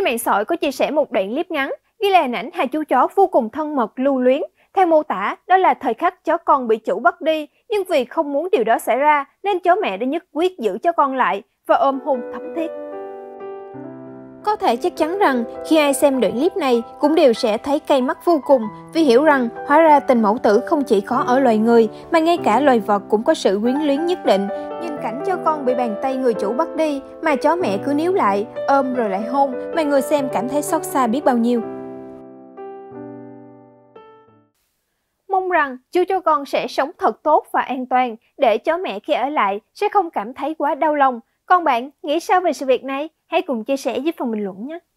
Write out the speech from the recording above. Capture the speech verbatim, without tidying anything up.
Trên mạng xã hội có chia sẻ một đoạn clip ngắn ghi lại hình ảnh hai chú chó vô cùng thân mật lưu luyến. Theo mô tả, đó là thời khắc chó con bị chủ bắt đi, nhưng vì không muốn điều đó xảy ra nên chó mẹ đã nhất quyết giữ chó con lại và ôm hôn thắm thiết. Có thể chắc chắn rằng khi ai xem đoạn clip này cũng đều sẽ thấy cay mắt vô cùng vì hiểu rằng hóa ra tình mẫu tử không chỉ có ở loài người mà ngay cả loài vật cũng có sự quyến luyến nhất định. Nhìn cảnh cho con bị bàn tay người chủ bắt đi mà chó mẹ cứ níu lại, ôm rồi lại hôn mà người xem cảm thấy xót xa biết bao nhiêu. Mong rằng chú chó con sẽ sống thật tốt và an toàn để chó mẹ khi ở lại sẽ không cảm thấy quá đau lòng. Còn bạn nghĩ sao về sự việc này? Hãy cùng chia sẻ dưới phần bình luận nhé!